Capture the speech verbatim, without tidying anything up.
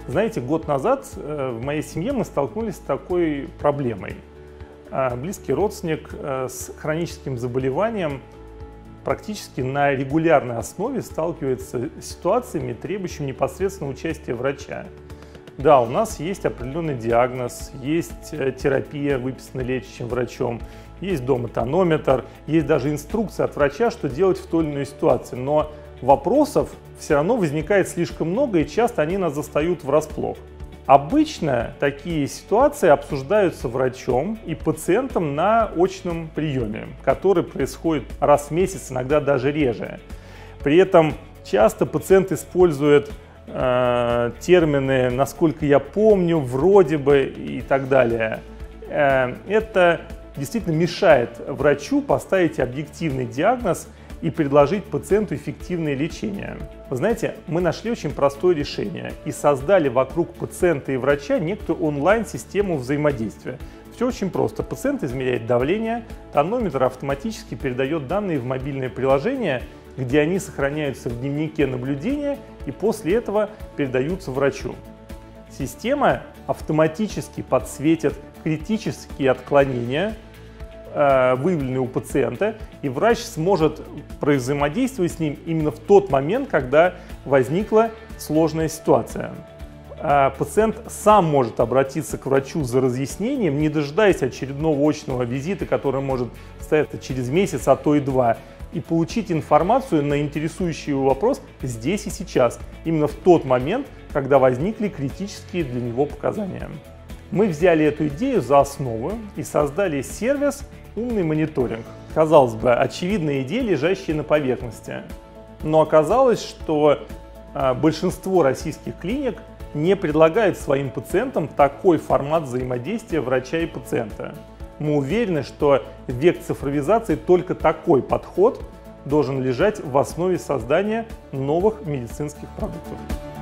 Знаете, год назад в моей семье мы столкнулись с такой проблемой. Близкий родственник с хроническим заболеванием практически на регулярной основе сталкивается с ситуациями, требующими непосредственного участия врача. Да, у нас есть определенный диагноз, есть терапия, выписанная лечащим врачом, есть дома тонометр, есть даже инструкция от врача, что делать в той или иной ситуации. Но вопросов все равно возникает слишком много, и часто они нас застают врасплох. Обычно такие ситуации обсуждаются врачом и пациентом на очном приеме, который происходит раз в месяц, иногда даже реже. При этом часто пациент использует э, термины «насколько я помню», «вроде бы» и так далее. Э, это действительно мешает врачу поставить объективный диагноз и предложить пациенту эффективное лечение. Вы знаете, мы нашли очень простое решение и создали вокруг пациента и врача некую онлайн-систему взаимодействия. Все очень просто. Пациент измеряет давление, тонометр автоматически передает данные в мобильное приложение, где они сохраняются в дневнике наблюдения и после этого передаются врачу. Система автоматически подсветит критические отклонения, выявленные у пациента, и врач сможет взаимодействовать с ним именно в тот момент, когда возникла сложная ситуация. Пациент сам может обратиться к врачу за разъяснением, не дожидаясь очередного очного визита, который может состояться через месяц, а то и два, и получить информацию на интересующий его вопрос здесь и сейчас, именно в тот момент, когда возникли критические для него показания. Мы взяли эту идею за основу и создали сервис «Умный мониторинг». Казалось бы, очевидная идея, лежащая на поверхности. Но оказалось, что а, большинство российских клиник не предлагает своим пациентам такой формат взаимодействия врача и пациента. Мы уверены, что в век цифровизации только такой подход должен лежать в основе создания новых медицинских продуктов.